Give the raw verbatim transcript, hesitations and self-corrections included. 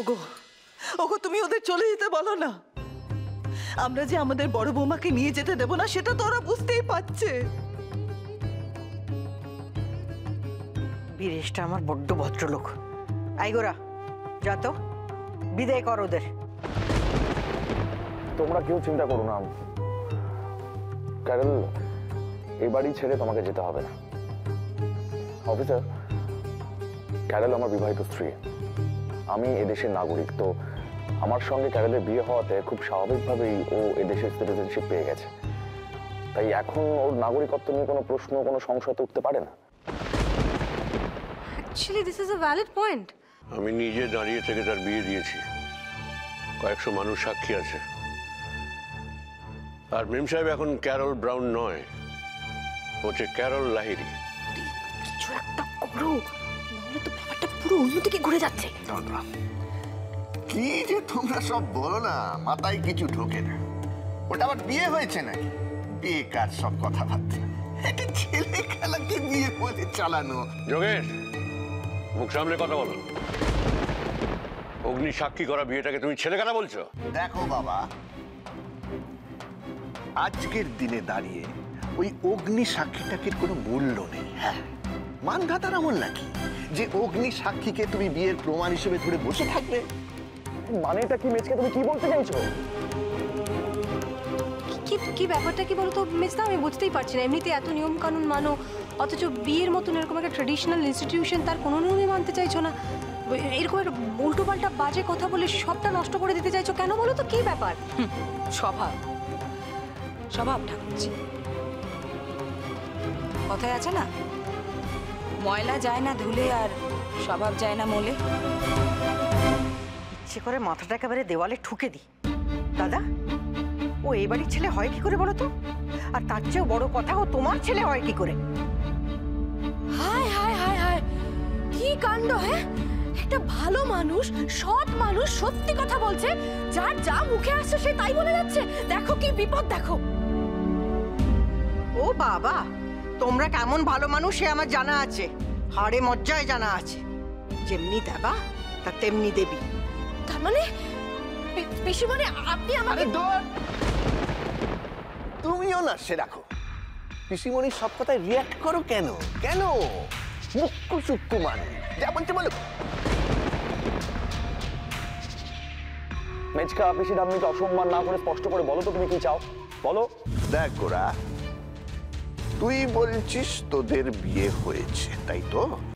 ওগো ওগো তুমি ওদের চলে যেতে বলো না। আমরা যে আমাদের বড় বৌমাকে নিয়ে যেতে দেব না সেটা তো ওরা বুঝতেই পারছে। বীরেশটা আমার বড্ড ভদ্রলোক। আই গোরা যা তো বিদায় কর ওদের। তোমরা কেউ চিন্তা করো না ক্যারল, এই বাড়ি ছেড়ে তোমাকে যেতে হবে না। অফিসার, ক্যারল আমার বিবাহিত স্ত্রী, আমি এদেশের নাগরিক, তো আমার সঙ্গে ক্যারলের বিয়ে হওয়াতে খুব স্বাভাবিকভাবেই ও এদেশের সিটিজেনশিপ পেয়ে গেছে। তাই এখন ওর নাগরিকত্ব নিয়ে কোনো প্রশ্ন কোনো সংশয় উঠতে পারে না। Actually this is a valid point. আমি নিজে দাঁড়িয়ে থেকে তার বিয়ে দিয়েছি, কয়েকশো মানুষ সাক্ষী আছে। আর মেম সাহেব এখন ক্যারল ব্রাউন নয়, হচ্ছে ক্যারল লাহিড়ী। কিছু একটা করো, নাহলে তো ব্যাপারটা পুরো অন্যদিকে ঘুরে যাচ্ছে। কি যে তোমরা সব বলো না, মাথায় কিছু ঢোকে না। ওটা আবার বিয়ে হয়েছে নাকি? বেকার সব কথাবার্তা। একটা ছেলে খেলাকে বিয়ে বলে চালানো। যোগেশ, মুখ সামনে কথা বলো। অগ্নি সাক্ষী করা বিয়েটাকে তুমি ছেলে খেলা বলছো? দেখো বাবা, আজকের দিনে দাঁড়িয়ে ওই অগ্নি সাক্ষীটাকে কোনো মূল্য নেই। হ্যাঁ, মানধাতার আমল নাকি যে অগ্নি সাক্ষীকে তুমি বিয়ের প্রমাণ হিসেবে ধরে বসে থাকবে? মানেটা কি মেজকে, তুমি কি বলতে চাইছো? কি কি ব্যাপারটা কি বলতো মেজদা, আমি বুঝতেই পারছি না। এমনিতে এত নিয়ম কানুন মানো, অথচ বিয়ের মতন এরকম একটা ট্রেডিশনাল ইনস্টিটিউশন তার কোনো নিয়মই মানতে চাইছো না। এরকম একটা উল্টো পাল্টা বাজে কথা বলে সবটা নষ্ট করে দিতে চাইছো কেন বলো তো? কি ব্যাপার? স্বভাব স্বভাব ঠাকুরছি। কথায় আছে না, ময়লা যায় না ধুলে আর স্বভাব যায় না মোলে। ইচ্ছে করে মাথাটা একেবারে দেওয়ালে ঠুকে দি। দাদা, ও এই বাড়ির ছেলে হয় কি করে বলো তো? আর তার চেয়েও বড় কথা, ও তোমার ছেলে হয় কি করে? হায় হায় হায় হায়, কি কাণ্ড! হ্যাঁ, একটা ভালো মানুষ, সৎ মানুষ সত্যি কথা বলছে, যার যা মুখে আসছে সে তাই বলে যাচ্ছে। দেখো কি বিপদ, দেখো। ও বাবা, তোমরা কেমন ভালো মানুষ সে আমার জানা আছে, হাড়ে মজ্জায় জানা আছে। যেমনি দেবা তা তেমনি দেবী। তার মানে পিসিমণি আপনি আমাকে... তুমিও না সে রাখো, পিসিমণির সব কথায় রিয়াক্ট করো কেন? কেন মুক্কু চুক্কু মানে যা বলছে বলো। মেজকা, পিসির আম্মিকে অসম্মান না করে স্পষ্ট করে বলো তো তুমি কি চাও, বলো। দেখ গোরা, তুই বলছিস তোদের বিয়ে হয়েছে, তাই তো?